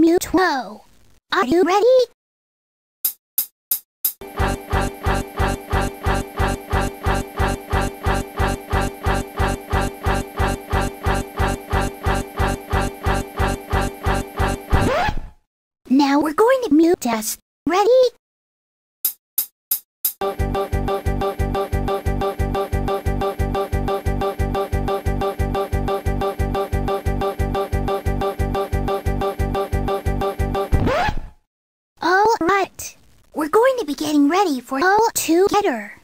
mute Woe. Are you ready? Now we're going to mute test. Ready? All right. We're going to be getting ready for all together.